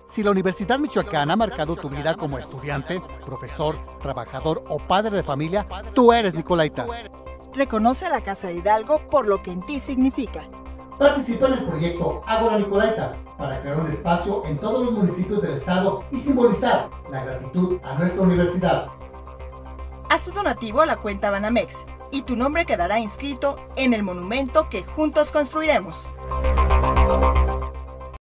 Si la Universidad Michoacana ha marcado tu vida como estudiante, profesor, trabajador o padre de familia, tú eres Nicolaita. Reconoce a la Casa de Hidalgo por lo que en ti significa. Participa en el proyecto Hago la Nicolaita para crear un espacio en todos los municipios del estado y simbolizar la gratitud a nuestra universidad. Haz tu donativo a la cuenta Banamex y tu nombre quedará inscrito en el monumento que juntos construiremos.